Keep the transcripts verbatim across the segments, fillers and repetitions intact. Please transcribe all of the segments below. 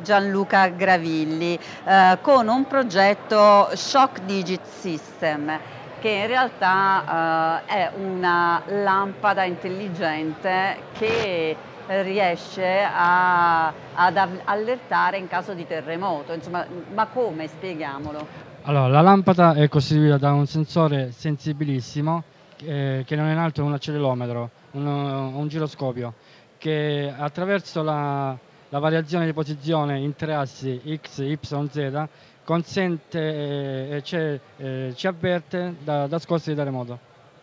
Gianluca Gravilli eh, con un progetto Shock Digit System, che in realtà eh, è una lampada intelligente che riesce a, ad allertare in caso di terremoto. Insomma, ma come? Spieghiamolo. Allora, la lampada è costituita da un sensore sensibilissimo eh, che non è altro che un accelerometro, un, un giroscopio, che attraverso la, la variazione di posizione in tre assi X, Y, Z consente e eh, eh, ci avverte da, da scosse di terremoto.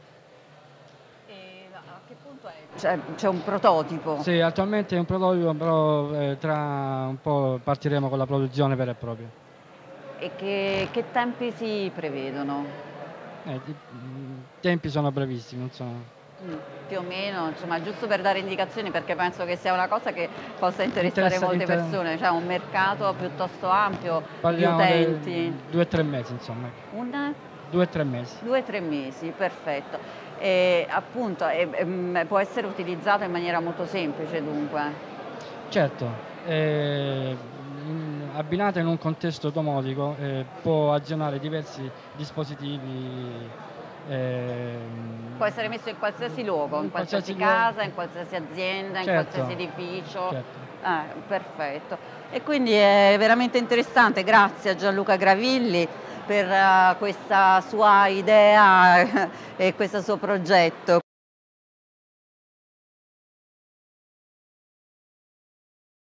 E a che punto è? C'è, c'è un prototipo? Sì, attualmente è un prototipo, però eh, tra un po' partiremo con la produzione vera e propria. E che, che tempi si prevedono? Eh, I tempi sono brevissimi, non sono... Mm, più o meno, insomma, giusto per dare indicazioni, perché penso che sia una cosa che possa interessare Interessa, molte inter... persone, cioè un mercato piuttosto ampio Parliamo di utenti. due o tre mesi, insomma. Un? Due o tre mesi. Due o tre mesi, perfetto. E appunto e, e, può essere utilizzato in maniera molto semplice, dunque. Certo, eh, in, abbinata in un contesto domotico eh, può azionare diversi dispositivi. Eh, può essere messo in qualsiasi luogo, in, in qualsiasi, qualsiasi casa, luogo. In qualsiasi azienda, certo, in qualsiasi edificio. Certo. Ah, perfetto. E quindi è veramente interessante, grazie a Gianluca Gravilli per uh, questa sua idea e questo suo progetto.